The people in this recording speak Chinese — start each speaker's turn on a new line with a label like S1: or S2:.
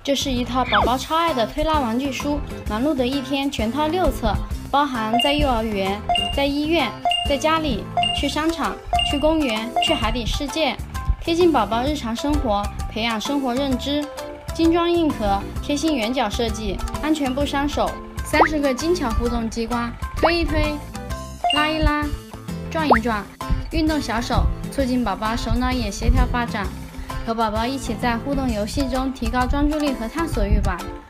S1: 这是一套宝宝超爱的推拉玩具书，忙碌的一天全套6册，包含在幼儿园、在医院、在家里、去商场、去公园、去海底世界，贴近宝宝日常生活，培养生活认知。精装硬壳，贴心圆角设计，安全不伤手。30个精巧互动机关，推一推，拉一拉，转一转，运动小手，促进宝宝手脑眼协调发展。和宝宝一起在互动游戏中提高专注力和探索欲吧。